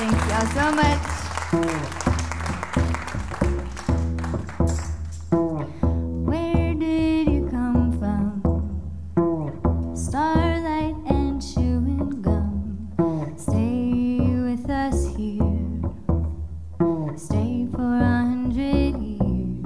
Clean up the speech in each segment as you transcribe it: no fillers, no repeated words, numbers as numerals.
Thank y'all so much. Where did you come from? Starlight and chewing gum. Stay with us here. Stay for 100 years.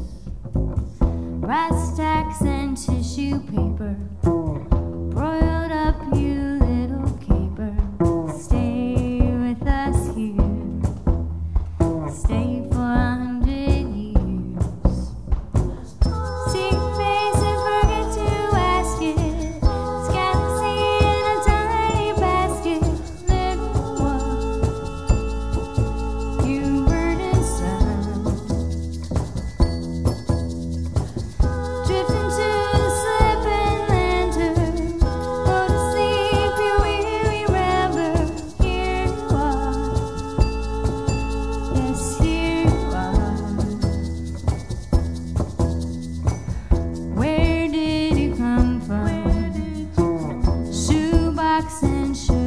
Brass tacks and tissue paper. Broiled up, you little caper. Stay with us here. Stay for 100 years. See your face and forget to ask it. This galaxy in a tiny basket. Little one, you burning sun. Drifting to the slipping lantern. Go to sleep, you weary rambler. Here you are. Yes, here you are. Where did you come from? Shoebox and shoe.